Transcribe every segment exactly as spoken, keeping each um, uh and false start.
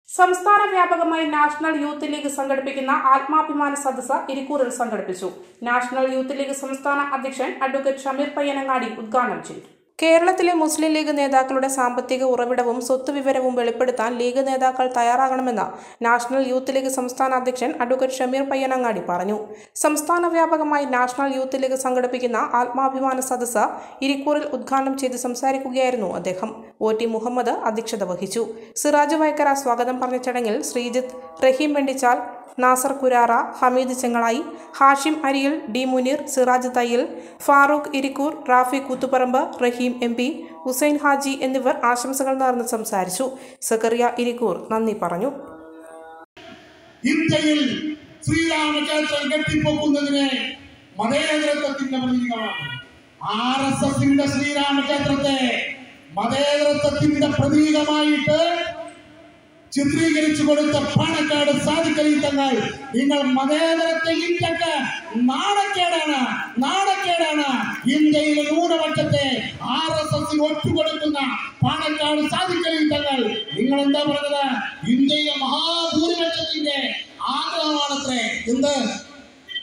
സംസ്ഥാന വ്യാപകമായി national youth league സംഘടിപ്പിക്കുന്ന ആത്മാഭിമാന സദസ്സ് ഇരിക്കൂറിൽ സംഘടിപ്പിച്ചു. നാഷണൽ യൂത്ത് ലീഗ് സംസ്ഥാന അധ്യക്ഷൻ അഡ്വക്കേറ്റ് ഷമീർ പയ്യനങ്ങാടി ഉദ്ഘാടനം ചെയ്തു. കേരളത്തിലെ മുസ്ലിം ലീഗ് നേതാക്കളുടെ സാമ്പത്തിക ഉറവിടവും സ്വത്തുവിവരവും വെളിപ്പെടുത്താൻ ലീഗ് നേതാക്കൾ തയ്യാറാകണമെന്ന് നാഷണൽ യൂത്ത് ലീഗ് സംസ്ഥാന അധ്യക്ഷൻ അഡ്വക്കേറ്റ് ഷമീർ പയ്യനങ്ങാടി പറഞ്ഞു. സംസ്ഥാന വ്യാപകമായി നാഷണൽ യൂത്ത് ലീഗ് സംഘടിപ്പിക്കുന്ന ആത്മാഭിമാന സദസ്സ് ഇരിക്കൂറിൽ ഉദ്ഘാടനം ചെയ്ത് സംസാരിക്കുകയായിരുന്നു അദ്ദേഹം. ഒ ടി മുഹമ്മദ് അധ്യക്ഷത വഹിച്ചു. സിറാജ് വൈക്കര സ്വാഗതം പറഞ്ഞ ചടങ്ങിൽ ശ്രീജിത്ത്, റഹീം Vendichal, Nasar കുരാറ, Hameed Chengalayi, Hashim Ariyil, D Muneer, Siraj Thayyil, Farooq Irikkur, Rafi Koothuparamba, Raheem M P, Hussain Haji എന്നിവർ ആശംസകൾ നേർന്ന് സംസാരിച്ചു. സക്കറിയ ഇരിക്കൂർ നന്ദി പറഞ്ഞു. ഇന്ത്യയിൽ ശ്രീരാമക്ഷേത്രം കെട്ടിപ്പൊക്കുന്നതിന് മതേതരത്വത്തിന്റെ പ്രതീകമാണ്. ആർ എസ് എസിന്റെ ശ്രീരാമക്ഷേത്രത്തെ മതേതരത്വത്തിന്റെ പ്രതീകമായിട്ട് ചിത്രീകരിച്ചു കൊടുത്ത പാണക്കാട് സാദിഖ് അലി തങ്ങൾ, നിങ്ങൾ മതേതരത്തെ ഇന്ത്യക്ക് നാണക്കേടാണ് നാണക്കേടാണ് ഇന്ത്യയിലെ ന്യൂനപക്ഷത്തെ ആർ എസ് എസിന് ഒറ്റുകൊടുക്കുന്ന പാണക്കാട് സാദിഖ് അലി തങ്ങൾ, നിങ്ങൾ എന്താ പറഞ്ഞത്? ഇന്ത്യയിലെ മഹാഭൂരിപക്ഷത്തിന്റെ ആഗ്രഹമാണത്രേ എന്ത്?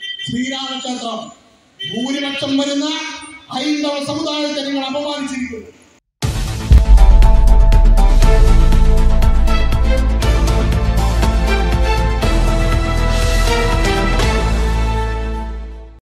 ശ്രീരാമക്ഷേത്രം. ഭൂരിപക്ഷം വരുന്ന ഹൈന്ദവ സമുദായത്തെ നിങ്ങൾ അപമാനിച്ചിരിക്കുന്നു.